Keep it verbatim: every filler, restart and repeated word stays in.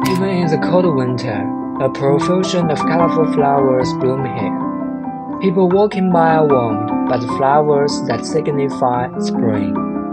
Even in the cold winter, a profusion of colorful flowers bloom here. People walking by are warmed by the flowers that signify spring.